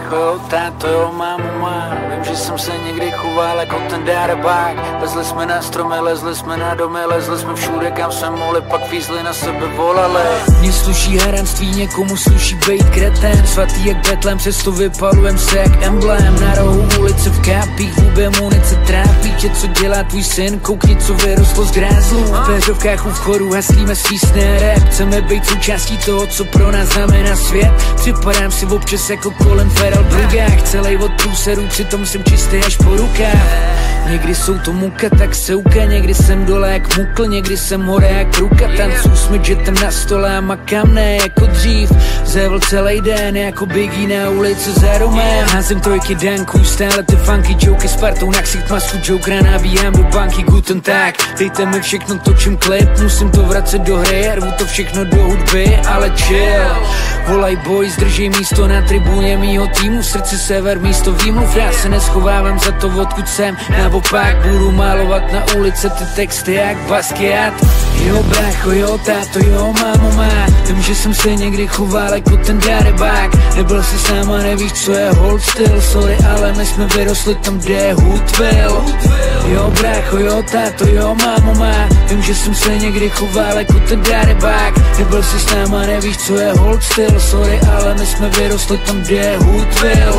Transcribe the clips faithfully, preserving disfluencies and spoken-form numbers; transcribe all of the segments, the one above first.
brácho, jo, táto, jo, mámo, má. Vím, že jsem se někdy choval jako ten darebák. Lezli jsme na stromy, lezli jsme na domy, lezli jsme všude, kam jsme mohli, pak vízli na sebe volali. Mně sluší haranství, někomu sluší bejt kretén. Svatý jak Betlém, přesto vypalujem se jak emblém. Na rohu ulice v kápích, v hubě munice trápí tě, co dělá tvůj syn, koukni, co vyrostlo z grázlů. V péřovkách u vchodu haslíme svísné rap. Chceme být součástí toho, co pro nás znamená svět. Připadám si občas jako Colin Farrell v drugách, celej od průserů, přitom jsem čistý až po rukách. Někdy jsou to muka, tak seuka, někdy jsem dole jak mukl, někdy jsem hore jak ruka. Tancuju s midgetem na stole a makám ne jako dřív. Zévl celý den jako Biggie na ulici za Romem. Házím trojky danků, stále ty funky joky, s partou na ksicht masku jokera, nabíjám do banky guten tag. Dejte mi všechno, točím klip, musím to vracet do hry, rvu to všechno do hudby, ale chill. Volaj boys, drží místo na tribuně mýho týmu, v srdci sever místo výmluv, já se neschovávám za to, odkud jsem. Naopak budu malovat na ulice ty texty jak Basquiat. Jo brácho, jo táto, jo mámo má. Vím, že jsem se někdy choval jako ten darebák. Nebyl jsi s náma, nevíš, co je hold styl. Sorry, ale my jsme vyrostli tam, kde je Hoodville. Jo brácho, jo táto, jo mámo má. Vím, že jsem se někdy choval jako ten darebák. Nebyl jsi s náma, nevíš, co je hold styl. Sorry, ale my jsme vyrostli tam, kde je Hoodville.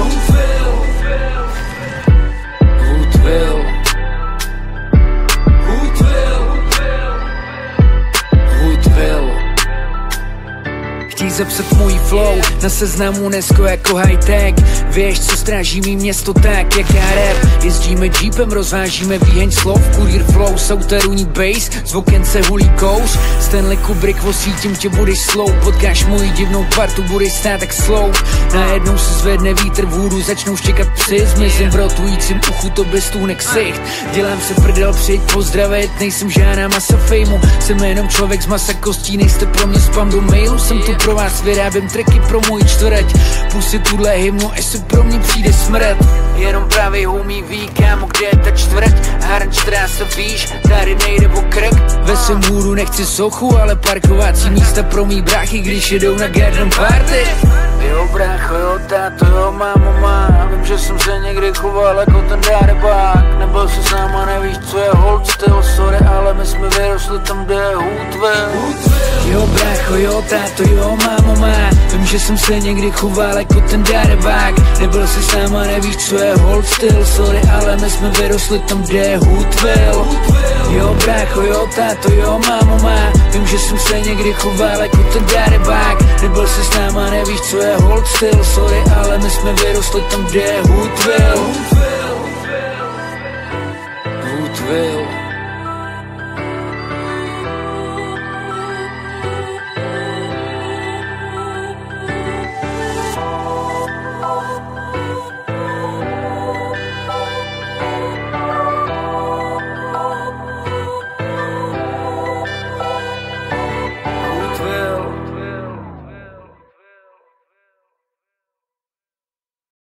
Hoodville. Chtějí zapsat můj flow na seznamu UNESCO jako high-tech. Víš, co stráží mý město tak, jak já rap. Jezdíme jeepem, rozvážíme výheň slov. Kurýr flow, souterunní bass, z okence hulí kous. Stanley Kubrick, osvítím tě, budeš slow. Potkáš moji divnou partu, budeš stát tak slow. Najednou se zvedne vítr v hůru, začnou štěkat psy. Zmizím v rotujícím uchu, to bez stůne ksicht. Dělám se prdel, přijď pozdravit. Nejsem žádná masa fejmu, jsem jenom člověk z masa kostí. Nejste pro mě spam do mailu, jsem tu pro vás, vyrábím tracky pro můj čtvrť. Pusy tuhle hymnu, až se pro mě přijde smrt. Jenom právě homie ví, kámo, kde je ta čtvrť. Harnštrása, víš, tady nejde o krk. Ve svém hůru nechci sochu, ale parkovací místa pro mý bráchy, když jedou na garden party. Jo brácho, jo táto, jo mámo má. Vím, že jsem se někdy choval jako ten darebák. Nebyl jsi s náma, nevíš, co je hold styl. Sorry, ale my jsme vyrostli tam, kde je Hoodville. Jo brácho, jo táto, jo mámo má. Vím, že jsem se někdy choval jako ten darebák. Nebyl jsi s náma, nevíš, co je hold styl. Sorry, ale my jsme vyrostli tam, kde je Hoodville. Jo brácho, jo táto, jo mámo má. Vím, že jsem se někdy choval jako ten darebák. Nebyl jsi s náma, nevíš, co je hold styl. Sorry, ale my jsme vyrostli tam, kde je Hoodville. Hoodville.